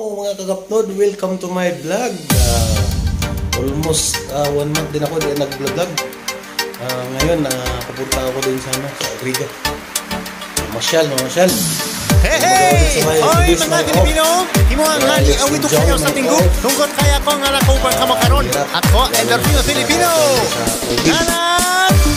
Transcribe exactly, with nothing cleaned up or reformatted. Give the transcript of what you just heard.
mga kagapnod, welcome to my vlog. uh, Almost uh, one month din ako din nag-vlog. uh, Ngayon, uh, papunta ako din sa, ano, sa Riga. Masyal, masyal. Hey, hey! Hoy mga Pilipino! Imo ang hali awit ko kayo sa tinggo tungkol kaya ko nga nakauban ka makaron. Ako, Endorfino Filipino! Ganap!